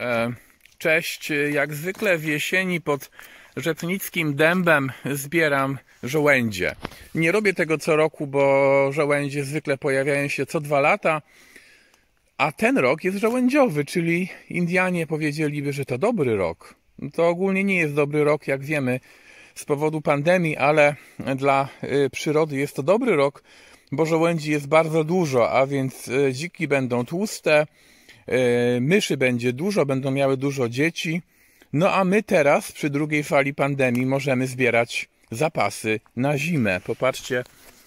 Cześć, jak zwykle w jesieni pod Rzepnickim Dębem zbieram żołędzie. Nie robię tego co roku, bo żołędzie zwykle pojawiają się co 2 lata, a ten rok jest żołędziowy, czyli Indianie powiedzieliby, że to dobry rok. To ogólnie nie jest dobry rok, jak wiemy, z powodu pandemii, ale dla przyrody jest to dobry rok, bo żołędzi jest bardzo dużo, a więc dziki będą tłuste, myszy będzie dużo, będą miały dużo dzieci. No a my teraz przy drugiej fali pandemii możemy zbierać zapasy na zimę. Popatrzcie,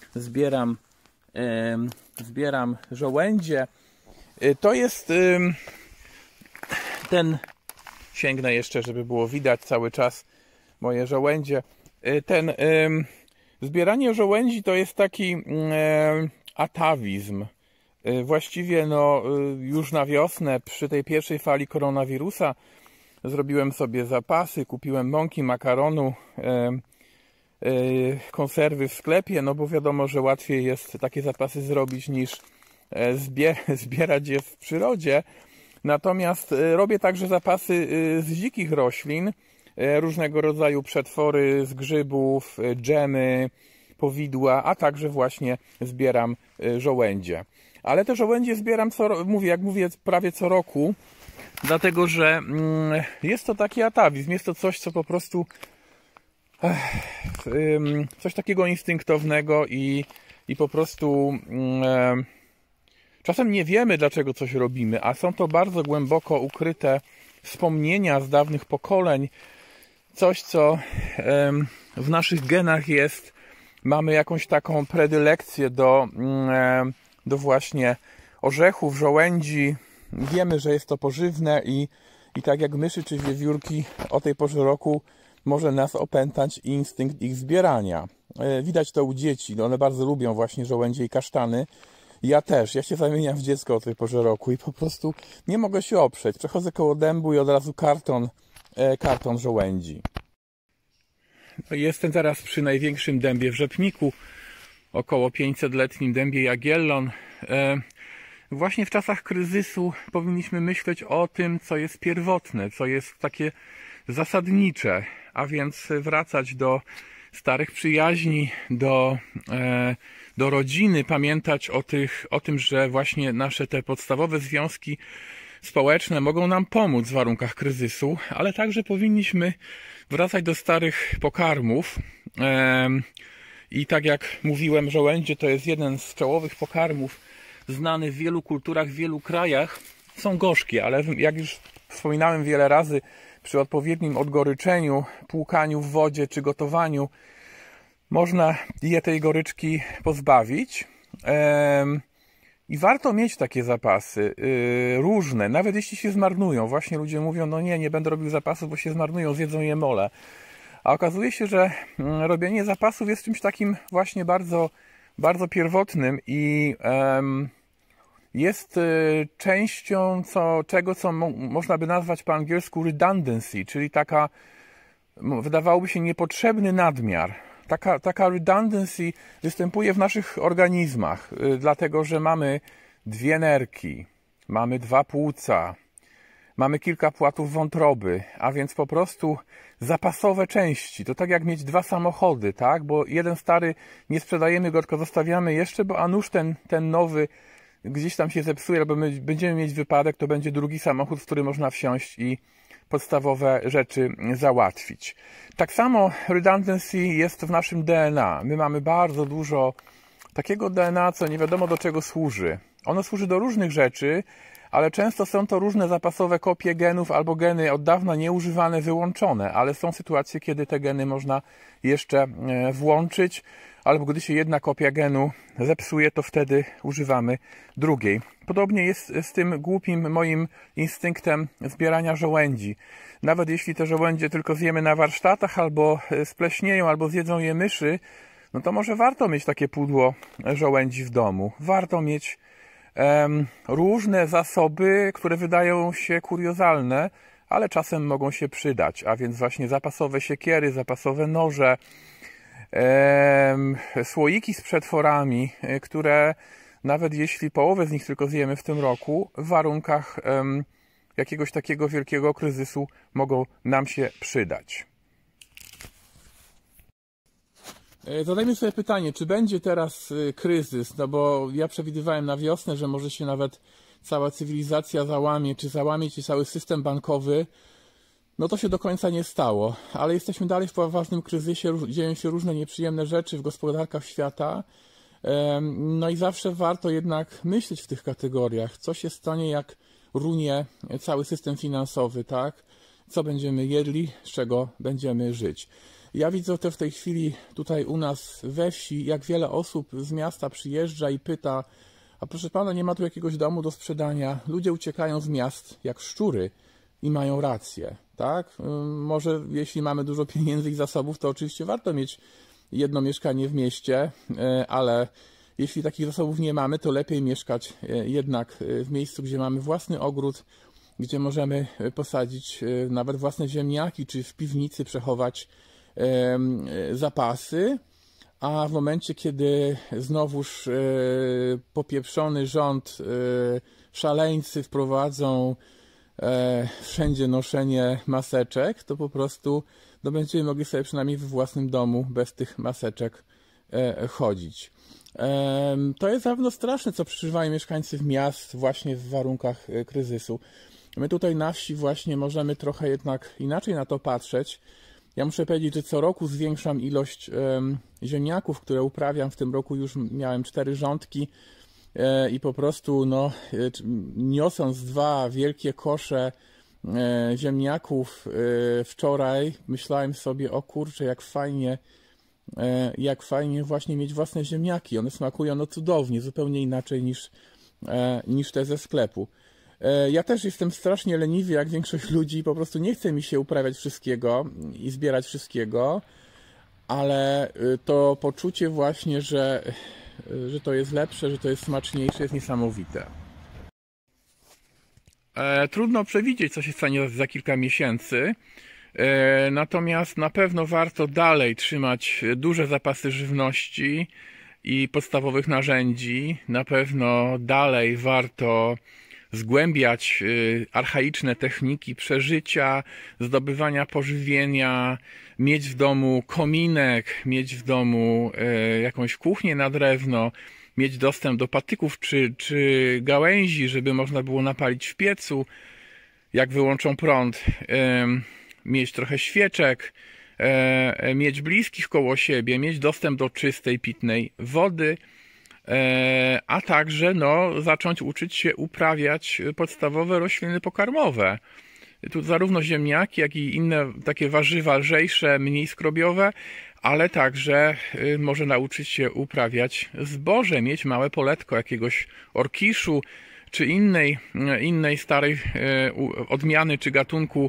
zbieram żołędzie. To jest sięgnę jeszcze, żeby było widać cały czas moje żołędzie. Zbieranie żołędzi to jest taki atawizm. Właściwie już na wiosnę przy tej pierwszej fali koronawirusa zrobiłem sobie zapasy, kupiłem mąki, makaronu, konserwy w sklepie, no bo wiadomo, że łatwiej jest takie zapasy zrobić niż zbierać je w przyrodzie. Natomiast robię także zapasy z dzikich roślin, różnego rodzaju przetwory z grzybów, dżemy, powidła, a także właśnie zbieram żołędzie. Ale te żołędzie zbieram, prawie co roku, dlatego że jest to taki atawizm, jest to coś, co po prostu coś takiego instynktownego i po prostu czasem nie wiemy, dlaczego coś robimy, a są to bardzo głęboko ukryte wspomnienia z dawnych pokoleń, coś, co w naszych genach jest. Mamy jakąś taką predylekcję do właśnie orzechów, żołędzi. Wiemy, że jest to pożywne i tak jak myszy czy wiewiórki o tej porze roku może nas opętać instynkt ich zbierania. Widać to u dzieci. One bardzo lubią właśnie żołędzie i kasztany. Ja też. Ja się zamieniam w dziecko o tej porze roku i po prostu nie mogę się oprzeć. Przechodzę koło dębu i od razu karton żołędzi. Jestem teraz przy największym dębie w Rzepniku, około 500-letnim dębie Jagiellon. Właśnie w czasach kryzysu powinniśmy myśleć o tym, co jest pierwotne, co jest takie zasadnicze, a więc wracać do starych przyjaźni, do rodziny, pamiętać o tym, że właśnie nasze te podstawowe związki społeczne mogą nam pomóc w warunkach kryzysu, ale także powinniśmy wracać do starych pokarmów. I tak jak mówiłem, żołędzie to jest jeden z czołowych pokarmów, znany w wielu kulturach, w wielu krajach. Są gorzkie, ale jak już wspominałem wiele razy, przy odpowiednim odgoryczeniu, płukaniu w wodzie czy gotowaniu można je tej goryczki pozbawić. I warto mieć takie zapasy, różne, nawet jeśli się zmarnują. Właśnie ludzie mówią, no nie będę robił zapasów, bo się zmarnują, zjedzą je mole. A okazuje się, że robienie zapasów jest czymś takim właśnie bardzo, bardzo pierwotnym i jest częścią czego, co można by nazwać po angielsku redundancy, czyli taka, wydawałoby się, niepotrzebny nadmiar. Taka redundancy występuje w naszych organizmach, dlatego że mamy 2 nerki, mamy 2 płuca, mamy kilka płatów wątroby, a więc po prostu zapasowe części. To tak jak mieć 2 samochody, tak? Bo jeden stary nie sprzedajemy go, tylko zostawiamy jeszcze, bo a nuż ten nowy gdzieś tam się zepsuje, albo my będziemy mieć wypadek, to będzie drugi samochód, w który można wsiąść i podstawowe rzeczy załatwić. Tak samo redundancy jest w naszym DNA. My mamy bardzo dużo takiego DNA, co nie wiadomo do czego służy. Ono służy do różnych rzeczy, ale często są to różne zapasowe kopie genów albo geny od dawna nieużywane, wyłączone, ale są sytuacje, kiedy te geny można jeszcze włączyć, albo gdy się jedna kopia genu zepsuje, to wtedy używamy drugiej. Podobnie jest z tym głupim moim instynktem zbierania żołędzi. Nawet jeśli te żołędzie tylko zjemy na warsztatach, albo spleśnieją, albo zjedzą je myszy, no to może warto mieć takie pudło żołędzi w domu. Warto mieć różne zasoby, które wydają się kuriozalne, ale czasem mogą się przydać, a więc właśnie zapasowe siekiery, zapasowe noże, słoiki z przetworami, które nawet jeśli połowę z nich tylko zjemy w tym roku, w warunkach jakiegoś takiego wielkiego kryzysu mogą nam się przydać. Zadajmy sobie pytanie, czy będzie teraz kryzys, no bo ja przewidywałem na wiosnę, że może się nawet cała cywilizacja załamie, czy cały system bankowy. No to się do końca nie stało, ale jesteśmy dalej w poważnym kryzysie, dzieją się różne nieprzyjemne rzeczy w gospodarkach świata. No i zawsze warto jednak myśleć w tych kategoriach, co się stanie, jak runie cały system finansowy, tak? Co będziemy jedli, z czego będziemy żyć. Ja widzę to w tej chwili tutaj u nas we wsi, jak wiele osób z miasta przyjeżdża i pyta: a proszę pana, nie ma tu jakiegoś domu do sprzedania? Ludzie uciekają z miast jak szczury i mają rację, tak? Może jeśli mamy dużo pieniędzy i zasobów, to oczywiście warto mieć jedno mieszkanie w mieście, ale jeśli takich zasobów nie mamy, to lepiej mieszkać jednak w miejscu, gdzie mamy własny ogród, gdzie możemy posadzić nawet własne ziemniaki, czy w piwnicy przechować zapasy, a w momencie, kiedy znowuż popieprzony rząd, szaleńcy wprowadzą wszędzie noszenie maseczek, to po prostu no, będziemy mogli sobie przynajmniej we własnym domu bez tych maseczek chodzić. To jest na pewno straszne, co przeżywają mieszkańcy miast właśnie w warunkach kryzysu. My tutaj na wsi właśnie możemy trochę jednak inaczej na to patrzeć. Ja muszę powiedzieć, że co roku zwiększam ilość ziemniaków, które uprawiam. W tym roku już miałem 4 rządki i po prostu no, niosąc 2 wielkie kosze ziemniaków wczoraj, myślałem sobie: o kurczę, jak fajnie właśnie mieć własne ziemniaki. One smakują no cudownie, zupełnie inaczej niż te ze sklepu. Ja też jestem strasznie leniwy, jak większość ludzi, po prostu nie chce mi się uprawiać wszystkiego i zbierać wszystkiego, ale to poczucie właśnie, że to jest lepsze, że to jest smaczniejsze, jest niesamowite. Trudno przewidzieć, co się stanie za kilka miesięcy, natomiast na pewno warto dalej trzymać duże zapasy żywności i podstawowych narzędzi. Na pewno dalej warto zgłębiać archaiczne techniki przeżycia, zdobywania pożywienia, mieć w domu kominek, mieć w domu jakąś kuchnię na drewno, mieć dostęp do patyków czy gałęzi, żeby można było napalić w piecu, jak wyłączą prąd, mieć trochę świeczek, mieć bliskich koło siebie, mieć dostęp do czystej, pitnej wody, a także no, zacząć uczyć się uprawiać podstawowe rośliny pokarmowe. Tu zarówno ziemniaki, jak i inne takie warzywa lżejsze, mniej skrobiowe, ale także może nauczyć się uprawiać zboże, mieć małe poletko jakiegoś orkiszu, czy innej starej odmiany czy gatunku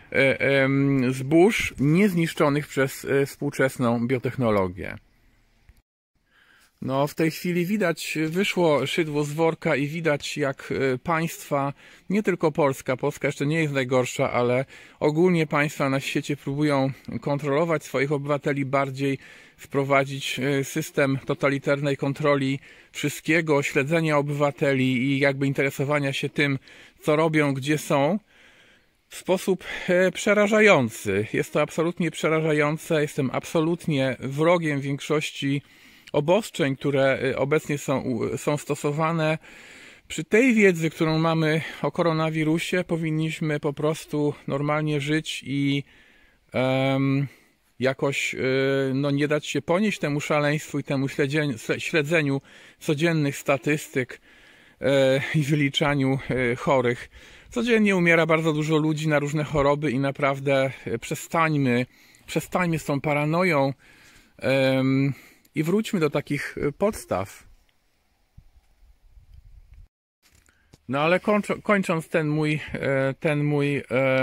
zbóż niezniszczonych przez współczesną biotechnologię. No, w tej chwili widać, wyszło szydło z worka i widać, jak państwa, nie tylko Polska jeszcze nie jest najgorsza, ale ogólnie państwa na świecie próbują kontrolować swoich obywateli bardziej, wprowadzić system totalitarnej kontroli wszystkiego, śledzenia obywateli i jakby interesowania się tym, co robią, gdzie są, w sposób przerażający. Jest to absolutnie przerażające, jestem absolutnie wrogiem większości obostrzeń, które obecnie są stosowane. Przy tej wiedzy, którą mamy o koronawirusie, powinniśmy po prostu normalnie żyć i jakoś no, nie dać się ponieść temu szaleństwu i temu śledzeniu codziennych statystyk i wyliczaniu chorych. Codziennie umiera bardzo dużo ludzi na różne choroby i naprawdę przestańmy z tą paranoją i wróćmy do takich podstaw. No ale kończąc ten mój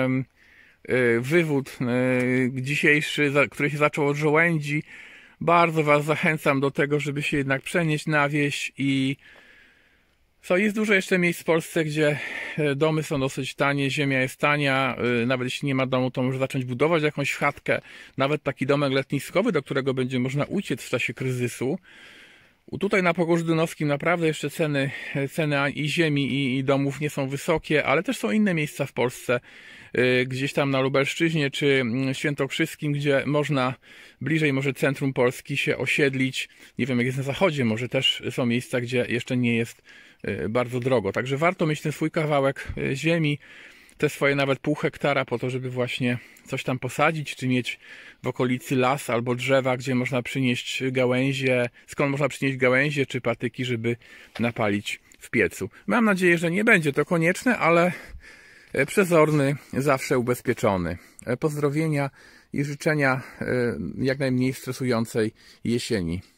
wywód dzisiejszy, który się zaczął od żołędzi, bardzo Was zachęcam do tego, żeby się jednak przenieść na wieś i jest dużo jeszcze miejsc w Polsce, gdzie domy są dosyć tanie, ziemia jest tania, nawet jeśli nie ma domu, to może zacząć budować jakąś chatkę, nawet taki domek letniskowy, do którego będzie można uciec w czasie kryzysu. Tutaj na Pogórzu Dynowskim naprawdę jeszcze ceny i ziemi i domów nie są wysokie, ale też są inne miejsca w Polsce, gdzieś tam na Lubelszczyźnie czy Świętokrzyskim, gdzie można bliżej może centrum Polski się osiedlić. Nie wiem jak jest na zachodzie, może też są miejsca, gdzie jeszcze nie jest bardzo drogo. Także warto mieć ten swój kawałek ziemi, te swoje nawet pół hektara po to, żeby właśnie coś tam posadzić, czy mieć w okolicy las albo drzewa, gdzie można przynieść gałęzie, skąd można przynieść gałęzie czy patyki, żeby napalić w piecu. Mam nadzieję, że nie będzie to konieczne, ale przezorny, zawsze ubezpieczony. Pozdrowienia i życzenia jak najmniej stresującej jesieni.